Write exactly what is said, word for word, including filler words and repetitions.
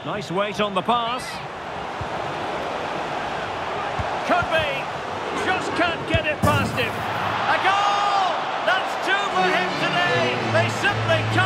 Nice weight on the pass. Could be. Just can't get it past him. A goal! That's two for him today. They simply can't.